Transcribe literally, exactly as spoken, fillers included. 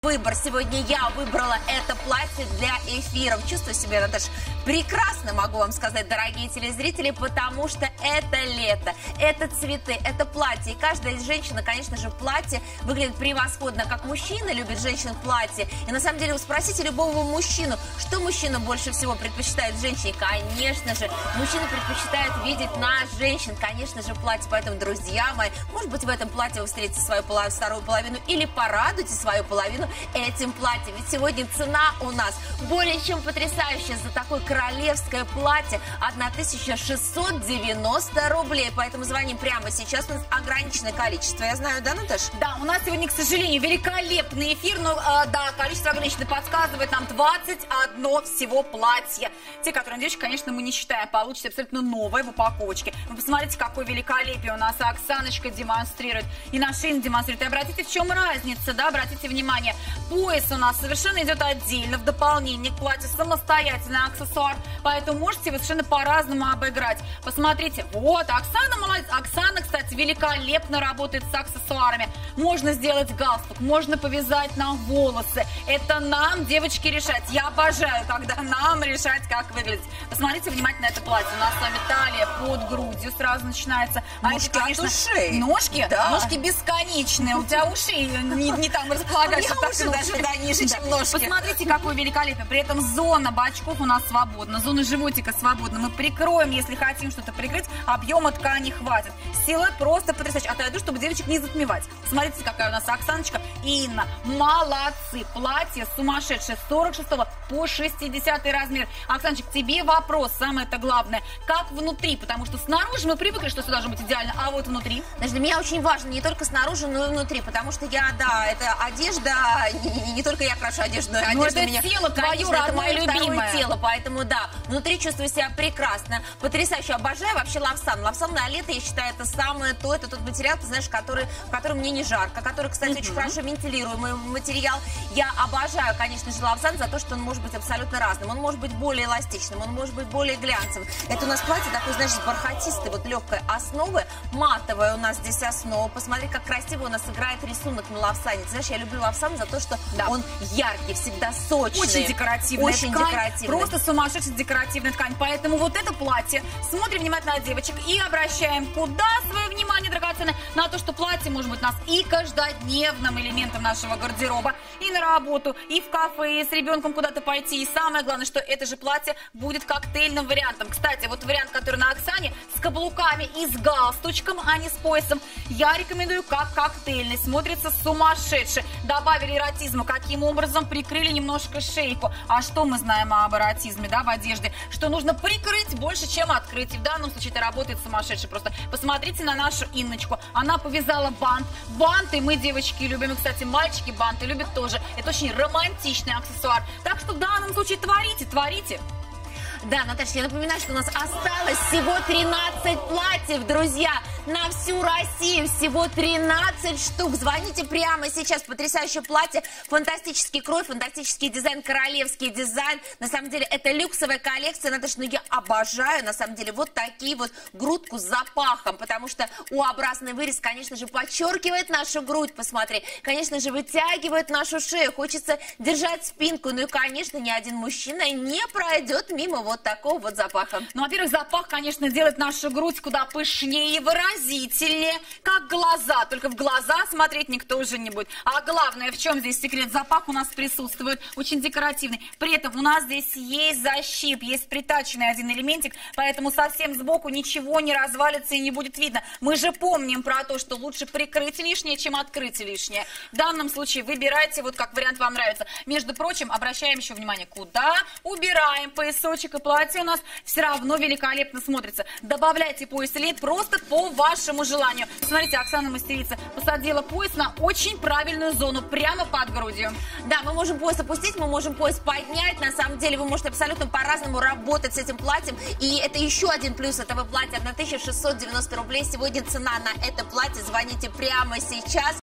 выбор. Сегодня я выбрала это платье для эфиров. Чувствую себя, Наташа, прекрасно, могу вам сказать, дорогие телезрители, потому что это лето, это цветы, это платье. И каждая женщина, конечно же, в платье выглядит превосходно. Как мужчина любит женщин в платье. И на самом деле вы спросите любого мужчину, что мужчина больше всего предпочитает в женщине. Конечно же, мужчина предпочитает видеть нас, женщин, конечно же, в платье. Поэтому, друзья мои, может быть, в этом платье вы встретите свою полов... вторую половину или порадуйте свою половину этим платьем. Ведь сегодня цена у нас более чем потрясающая за такое королевское платье. тысяча шестьсот девяносто рублей. Поэтому звоним прямо сейчас. У нас ограниченное количество. Я знаю, да, Наташа? Да, у нас сегодня, к сожалению, великолепный эфир. Но, э, да, количество ограниченное подсказывает нам двадцать одно всего платье. Те, которые, девочки, конечно, мы не считаем. Получите абсолютно новое в упаковочке. Вы посмотрите, какое великолепие у нас Оксаночка демонстрирует. И наша Инна демонстрирует. И обратите, в чем разница, да, обратите внимание. Пояс у нас совершенно идет отдельно, в дополнение к платью, самостоятельный аксессуар. Поэтому можете вы совершенно по-разному обыграть. Посмотрите, вот, Оксана молодец. Оксана, кстати, великолепно работает с аксессуарами. Можно сделать галстук, можно повязать на волосы. Это нам, девочки, решать. Я обожаю, когда нам решать, как выглядеть. Посмотрите внимательно это платье. У нас с вами талия под грудью сразу начинается. Ножки, а эти, конечно, от ушей. Ножки? Да. Ножки бесконечные. У тебя уши не, не там располагаются. У меня уши даже, да, ниже, чем ножки. Посмотрите, какое великолепие. При этом зона бочков у нас свободна, зона животика свободна. Мы прикроем, если хотим что-то прикрыть, объема ткани хватит. Силуэт просто потрясающий. Отойду, чтобы девочек не затмевать. Смотрите, какая у нас Оксаночка и Инна. Молодцы. Платье сумасшедшее. С сорок шестого по шестидесятый размер. Оксаночек, тебе вопрос, самое-то главное. Как внутри? Потому что снаружи мы привыкли, что все должно быть идеально, а вот внутри? Значит, для меня очень важно не только снаружи, но и внутри. Потому что я, да, это одежда, не, не только я крашу одежду, но и одежда это меня... тело твое родное, это мое любимое. второе тело, поэтому, да, внутри чувствую себя прекрасно. Потрясающе. Обожаю вообще лавсан. Лавсан на лето, я считаю, это самое то, это тот материал, ты знаешь, который, в котором мне не жарко, который, кстати, uh-huh. очень хорошо вентилируемый материал. Я обожаю, конечно же, лавсан за то, что он может быть абсолютно разным. Он может быть более эластичным, он может быть более глянцевым. Это у нас платье такое, знаешь, с бархатистой, вот легкой основы, матовая у нас здесь основа. Посмотри, как красиво у нас играет рисунок на лавсане. Ты знаешь, я люблю лавсан за то, что да. он яркий, всегда сочный. Очень декоративная Очень ткань, декоративная. Просто сумасшедшая декоративная ткань. Поэтому вот это платье, смотрим внимательно на девочек и обращаем куда свое внимание драгоценное на то, что платье может быть у нас и каждодневным элементом нашего гардероба, и на работу, и в кафе, и с ребенком куда-то пойти. И самое главное, что это же платье будет коктейльным вариантом. Кстати, вот вариант, который на Оксане, с каблуками и с галстучком, а не с поясом, я рекомендую как коктейльный. Смотрится сумасшедше. Добавили эротизма. Каким образом? Прикрыли немножко шейку. А что мы знаем об эротизме, да, в одежде? Что нужно прикрыть больше, чем открыть. И в данном случае это работает сумасшедше. Просто посмотрите на нашу Инночку. Она повязала бант. Банты мы, девочки, любим. И, кстати, мальчики банты любят тоже. Это очень романтичный аксессуар. Так что в данном случае творите, творите. Да, Наташа, я напоминаю, что у нас осталось всего тринадцать платьев, друзья, на всю Россию. Всего тринадцать штук. Звоните прямо сейчас. Потрясающее платье, фантастический крой, фантастический дизайн, королевский дизайн. На самом деле, это люксовая коллекция, Наташа, ну я обожаю, на самом деле, вот такие вот грудку с запахом, потому что У-образный вырез, конечно же, подчеркивает нашу грудь, посмотри, конечно же, вытягивает нашу шею, хочется держать спинку, ну и, конечно, ни один мужчина не пройдет мимо вот такого вот запаха. Ну, во-первых, запах, конечно, делает нашу грудь куда пышнее и выразительнее, как глаза. Только в глаза смотреть никто уже не будет. А главное, в чем здесь секрет? Запах у нас присутствует, очень декоративный. При этом у нас здесь есть защип, есть притаченный один элементик, поэтому совсем сбоку ничего не развалится и не будет видно. Мы же помним про то, что лучше прикрыть лишнее, чем открыть лишнее. В данном случае выбирайте, вот как вариант вам нравится. Между прочим, обращаем еще внимание, куда убираем поясочек, и платье у нас все равно великолепно смотрится. Добавляйте пояс или нет просто по вашему желанию. Смотрите, Оксана мастерица посадила пояс на очень правильную зону, прямо под грудью. Да, мы можем пояс опустить, мы можем пояс поднять. На самом деле вы можете абсолютно по-разному работать с этим платьем. И это еще один плюс этого платья. тысяча шестьсот девяносто рублей. Сегодня цена на это платье. Звоните прямо сейчас.